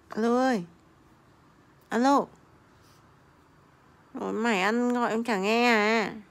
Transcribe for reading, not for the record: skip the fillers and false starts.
Alo ơi. Alo. Ủa, mày ăn gọi em chả nghe à?